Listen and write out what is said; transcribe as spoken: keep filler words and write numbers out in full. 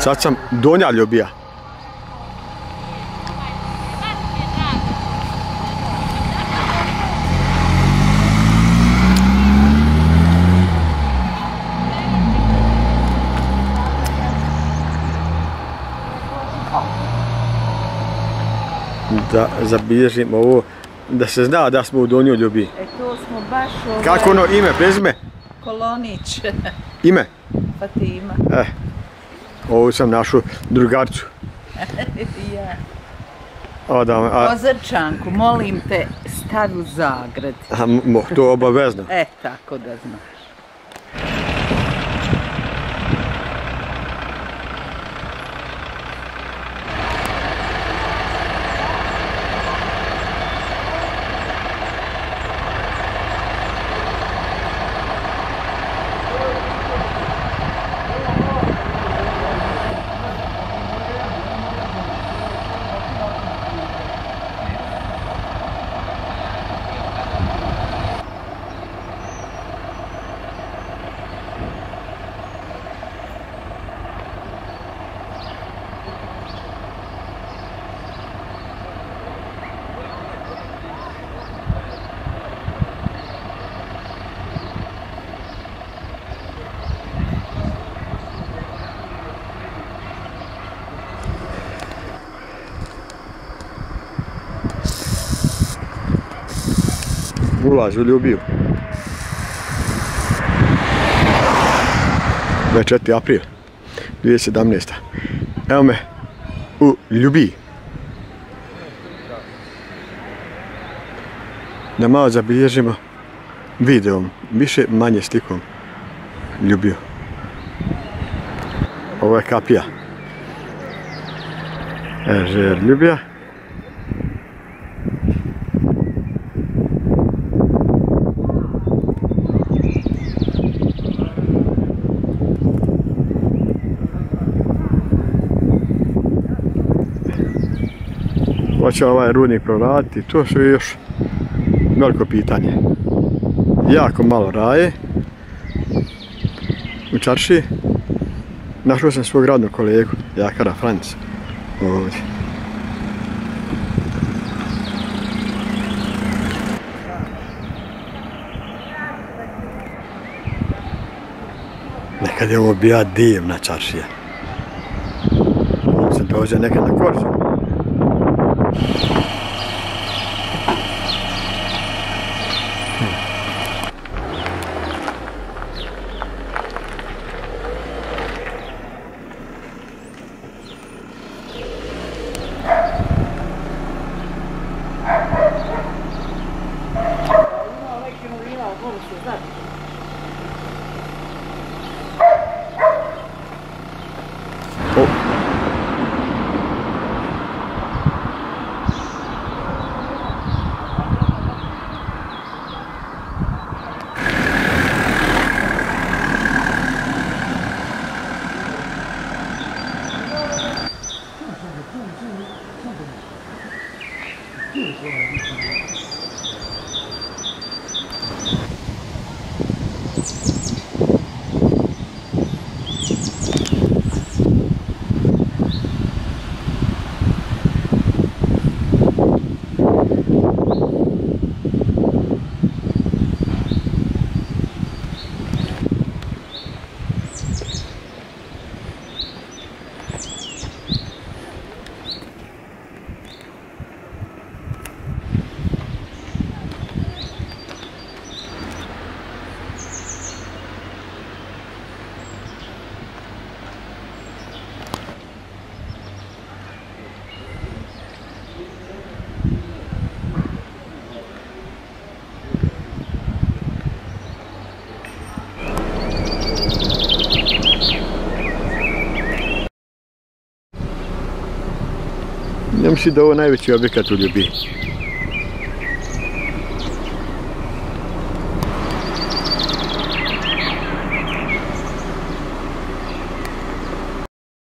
Sad sam Donja Ljubija. Da zabilježimo ovo, da se zna da smo u Donjoj Ljubiji. E to smo baš ovaj... Kako ono ime, prezime? Kolonić. Ime? Fatima. E, ovu sam našu drugaricu. Ja. Adam, a... Ozrčanku, molim te, stavi u Zagrad. A, mo, to obavezno. E, tako da znaš. Ulaz u Ljubiju. dvadeset četvrti april dvije tisuće sedamnaeste. Evo me u Ljubiji. Da malo zabilježimo videom, više manje slikom Ljubiju. Ovo je kapija. Ežer Ljubija. Hoće ovaj rudnik proraditi, to su još veliko pitanje. Jako malo raje u čaršiji. Našao sam svog radnog kolegu, Jakara Franc, ovdje. Nekad je ovo bila divna čaršija. Se dođe nekad na Korzu. Ja mislim da je ovo najveći objekat u Ljubiji.